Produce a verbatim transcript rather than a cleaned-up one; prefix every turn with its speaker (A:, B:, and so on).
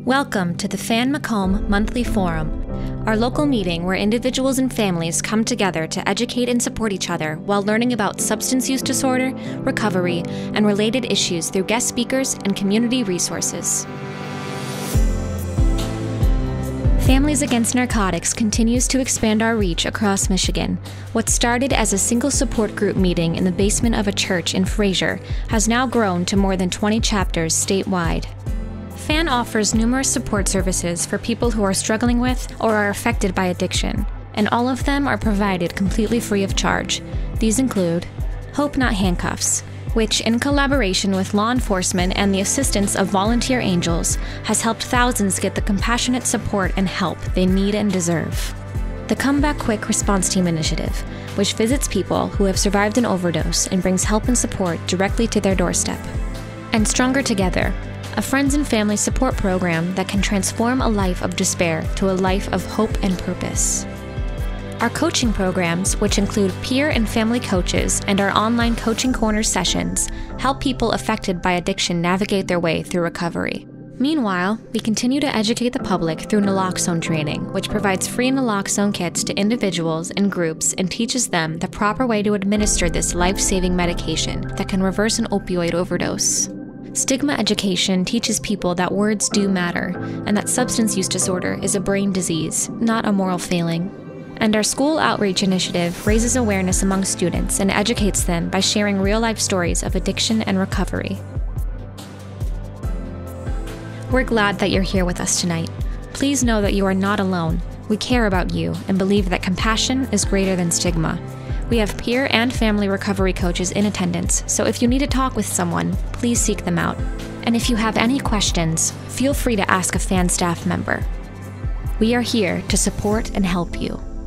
A: Welcome to the Fan Macomb Monthly Forum, our local meeting where individuals and families come together to educate and support each other while learning about substance use disorder, recovery, and related issues through guest speakers and community resources. Families Against Narcotics continues to expand our reach across Michigan. What started as a single support group meeting in the basement of a church in Fraser has now grown to more than twenty chapters statewide. FAN offers numerous support services for people who are struggling with or are affected by addiction, and all of them are provided completely free of charge. These include Hope Not Handcuffs, which, in collaboration with law enforcement and the assistance of volunteer angels, has helped thousands get the compassionate support and help they need and deserve. The Come Back Quick Response Team Initiative, which visits people who have survived an overdose and brings help and support directly to their doorstep. And Stronger Together, a friends and family support program that can transform a life of despair to a life of hope and purpose. Our coaching programs, which include peer and family coaches and our online Coaching Corner sessions, help people affected by addiction navigate their way through recovery. Meanwhile, we continue to educate the public through naloxone training, which provides free naloxone kits to individuals and groups and teaches them the proper way to administer this life-saving medication that can reverse an opioid overdose. Stigma education teaches people that words do matter and that substance use disorder is a brain disease, not a moral failing. And our school outreach initiative raises awareness among students and educates them by sharing real-life stories of addiction and recovery. We're glad that you're here with us tonight. Please know that you are not alone. We care about you and believe that compassion is greater than stigma. We have peer and family recovery coaches in attendance, so if you need to talk with someone, please seek them out. And if you have any questions, feel free to ask a FAN staff member. We are here to support and help you.